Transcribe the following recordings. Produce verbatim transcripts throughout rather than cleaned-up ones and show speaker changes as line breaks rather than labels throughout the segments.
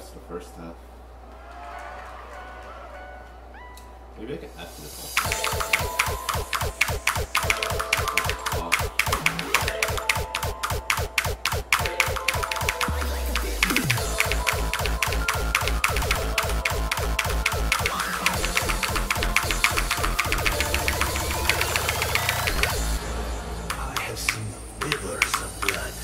F's the first half. Maybe I can F this
I have seen rivers of blood.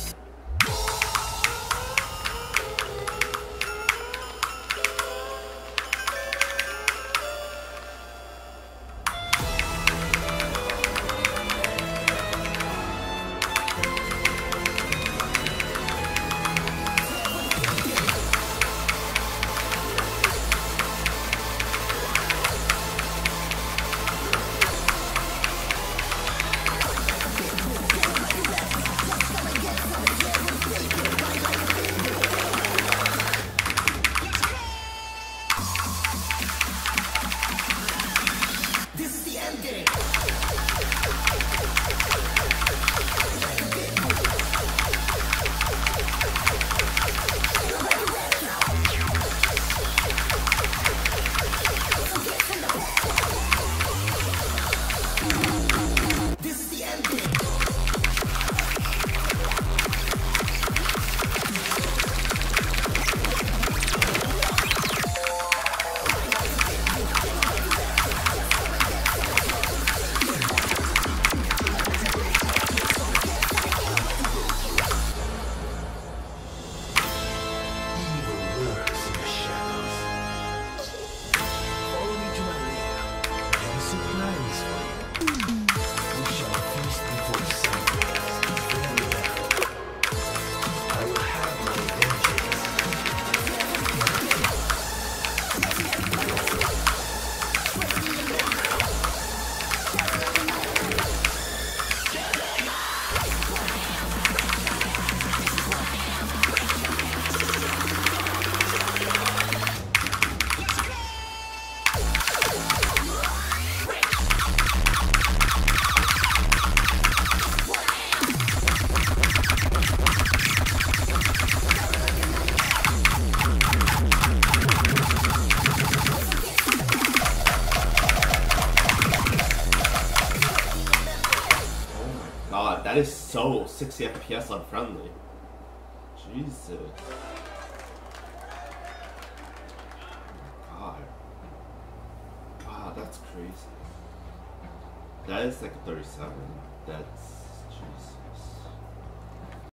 God, that is so sixty F P S unfriendly. Jesus. God. Wow, that's crazy. That is like a thirty-seven. That's jeez.